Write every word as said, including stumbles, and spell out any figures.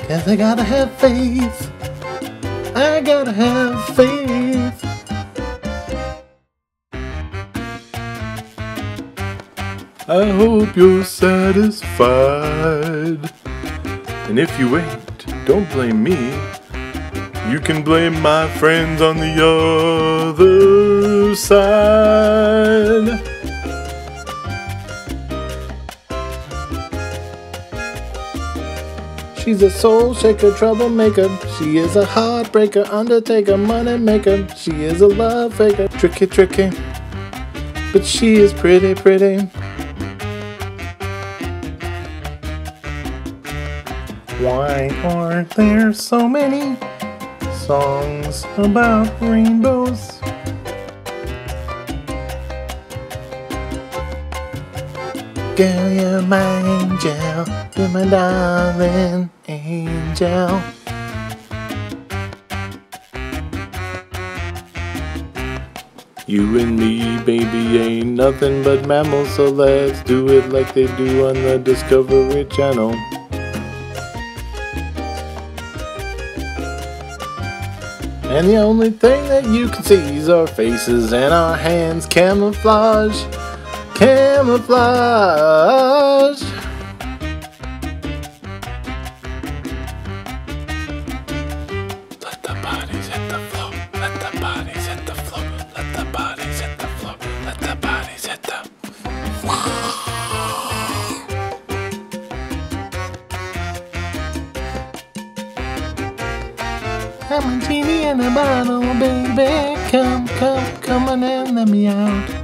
'Cause I gotta have faith. I gotta have faith. I hope you're satisfied. And if you ain't, don't blame me. You can blame my friends on the other side. She's a soul shaker, troublemaker. She is a heartbreaker, undertaker, money maker. She is a love faker, tricky, tricky. But she is pretty, pretty. Why aren't there so many songs about rainbows? Girl, you're my angel, you're my darling angel. You and me, baby, ain't nothing but mammals, so let's do it like they do on the Discovery Channel. And the only thing that you can see is our faces and our hands. Camouflage, camouflage. Let the bodies hit the floor. Let the bodies hit the floor. Let the bodies hit the floor. Let the bodies hit the floor. I'm a genie in a bottle, baby. Come, come, come on and let me out.